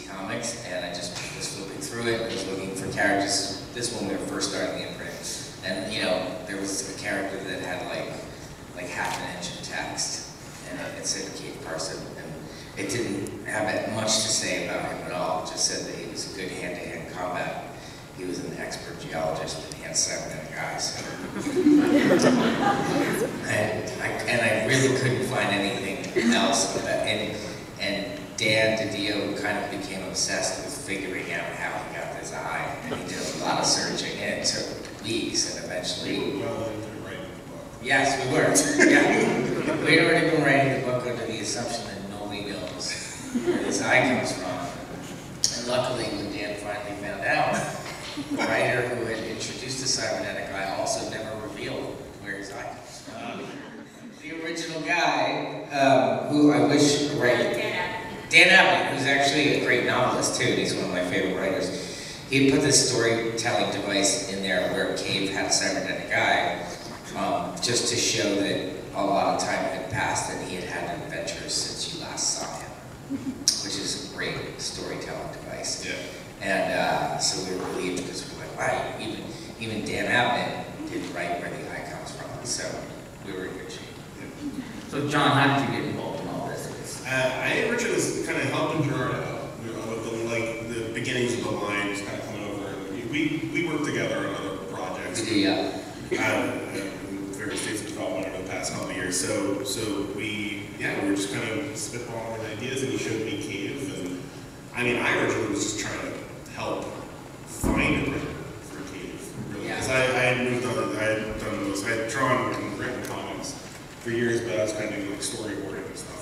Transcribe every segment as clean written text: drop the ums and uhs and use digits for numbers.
Comics, and I just was flipping through it and was looking for characters. This one we were first starting the imprint, and you know, there was a character that had like half an inch of text, and it said Cave Carson, and it didn't have much to say about him at all. It just said that he was a good hand-to-hand combat. He was an expert geologist, and he had cybernetic eyes. and I really couldn't find anything else about it. And Dan DiDio kind of became obsessed with figuring out how he got this eye, and he did a lot of searching, and it took weeks, and eventually... Yes, we were. Yeah. We'd already been writing the book under the assumption that nobody knows where this eye comes from. And luckily, when Dan finally found out, the writer who had introduced the cybernetic eye also never revealed where his eye comes from. The original guy, who I wish, right? Dan Abney, who's actually a great novelist too, and he's one of my favorite writers. He put this storytelling device in there where Cave had a cybernetic eye, just to show that a lot of time had passed and he had had adventures since you last saw him, which is a great storytelling device. Yeah. And so we were relieved because we were like, wow, even Dan Abnett did write where the eye comes from. So we were in good shape. Yeah. So John, how did you get involved in all this? I originally was kind of helping Gerard out, you know, with the beginnings of the line, just kind of coming over. We worked together on other projects. We do, yeah. Various states of development over the past couple of years. So we were just kind of spitballing ideas, and he showed me Cave. And I mean, I originally was just trying to help find a writer for Cave, really, because I had moved on. I had done those. I had drawn and written comics for years, but I was kind of doing like storyboarding and stuff.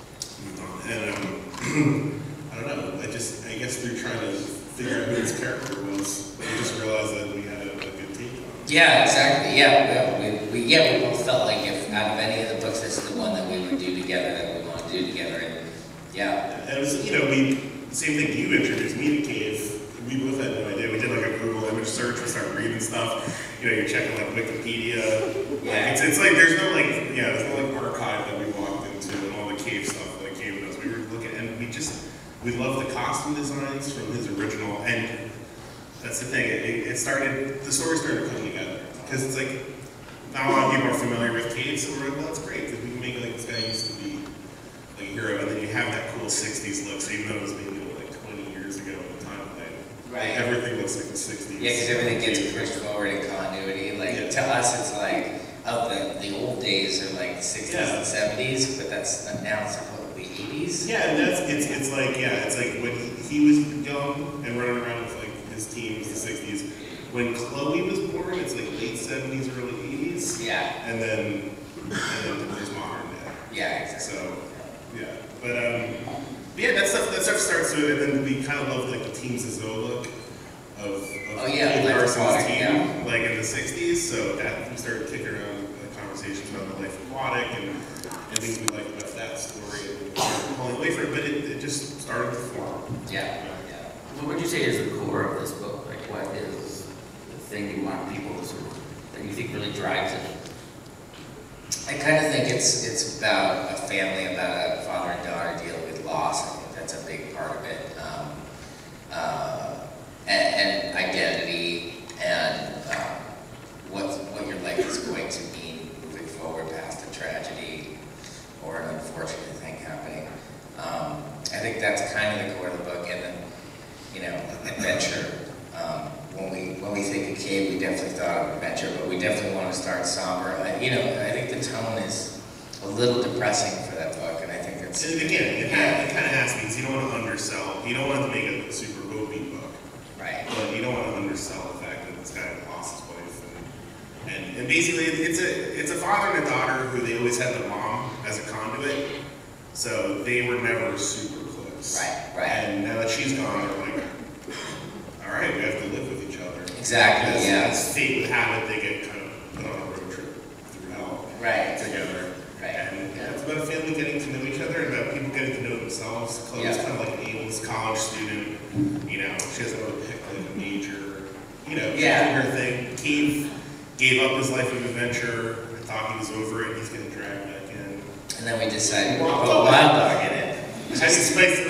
And I don't know. I guess through trying to figure out who his character was, I just realized that we had a good team. Yeah, exactly. Yeah, we both felt like if out of any of the books, this is the one that we would do together, that we want to do together. And yeah. And it was, you know, same thing. You introduced me to Cave. We both had no idea. We did like a Google image search. We started reading stuff. You know, you're checking like Wikipedia. Yeah. It's like there's no archive that we walked into and all the Cave stuff that Cave does. We were looking, and we loved the costume designs from his original. And that's the thing. The story started coming together because it's like not a lot of people are familiar with Cave, so we're like, well, that's great because we can make it like this guy used to be like a hero, and then you have that cool '60s look. So even though it was maybe like 20 years ago at the time, right. Everything looks like the '60s. Yeah, because everything gets pushed forward in continuity. Like to us, it's like the old days are like the '60s and '70s, but that's now it's like the '80s. Yeah, and it's like when he was young and running around with like his team was the '60s. When Chloe was born, it's like late '70s, early '80s. Yeah. And then there's modern day. Yeah, exactly. So but yeah, that stuff starts to, and then we kind of love like the Team Zazzo look of Cave Carson's team, like in the '60s. So that we started kicking around conversations about the Life Aquatic and things we like about that story, and pulling away from it. But it just started to form. Yeah. What would you say is the core of this book? Like, what is the thing you want people to sort of, that you think really drives it? I kind of think it's about a family, about a father and daughter dealing with loss. I think that's a big part of it. And identity, and what your life is going to mean moving forward past a tragedy or an unfortunate thing happening. I think that's kind of the core of the book, and then, you know, adventure. When we think of Cave, we definitely thought of adventure, but we definitely want to start somber. I think the tone is a little depressing for that book, and I think it's... And again, it kind of has to be, because you don't want to undersell. You don't want to make it a super hopey book. Right. But you don't want to undersell the fact that this guy lost his wife. And basically, it's a father and a daughter who they always had the mom as a conduit, so they were never super close. Right. And now that she's gone, they're like, all right, we have to live with each other. Exactly, as fate would have it, they get kind of put on a road trip through hell together. Right. And it's about a family getting to know each other and about people getting to know themselves. Chloe's kind of like an aimless college student. You know, she doesn't really pick like a major. You know, she's doing her thing. Cave gave up his life of adventure. I thought he was over it. He's getting dragged back in. And then we decided, we'll put a wild dog in it. Just to spice it up.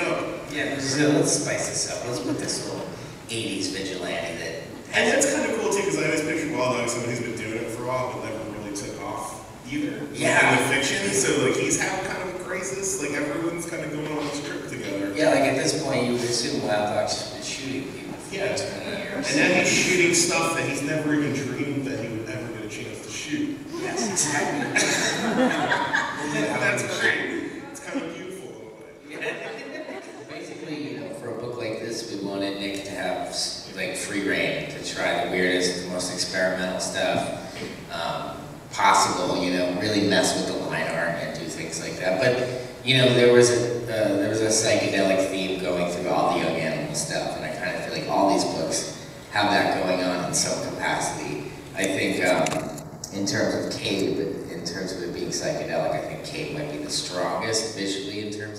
Yeah, so let's spice this up. Let's put this little 80s vigilante that And that's kind of cool too, because I always picture Wild Dog, someone who's been doing it for a while, but never really took off either. Yeah. In the fiction, so like he's had kind of a crisis, like everyone's kind of going on this trip together. Yeah, like at this point, you would assume Wild Dog's been shooting people for Yeah. 20 years. And now he's shooting stuff that he's never even dreamed that he would ever get a chance to shoot. Yes, exactly. That's great. It's kind of beautiful in a way. Basically, for a book like this, we wanted Nick to have like free reign to try the weirdest, the most experimental stuff possible. Really mess with the line art and do things like that. But there was a psychedelic theme going through all the Young Animal stuff, and I kind of feel like all these books have that going on in some capacity. I think in terms of Cave, in terms of it being psychedelic, I think Cave might be the strongest visually in terms